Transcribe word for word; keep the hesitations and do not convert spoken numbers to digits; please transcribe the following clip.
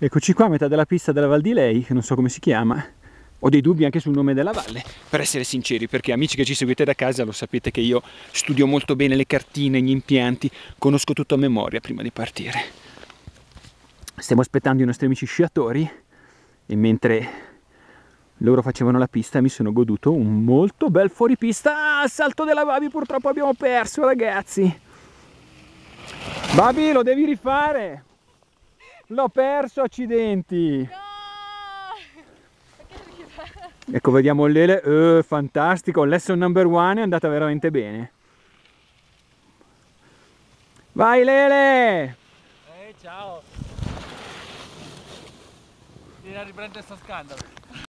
Eccoci qua a metà della pista della Val di Lei, che non so come si chiama. Ho dei dubbi anche sul nome della valle, per essere sinceri, perché amici che ci seguite da casa lo sapete che io studio molto bene le cartine, gli impianti, conosco tutto a memoria prima di partire. Stiamo aspettando i nostri amici sciatori e mentre loro facevano la pista mi sono goduto un molto bel fuoripista. Ah, salto della Babi, purtroppo abbiamo perso, ragazzi. Babi, lo devi rifare. L'ho perso, accidenti. No! Perché devi fare? Ecco, vediamo Lele. Uh, fantastico, lesson number one è andata veramente bene. Vai Lele! Ehi, ciao! Vieni a riprendere sto scandalo.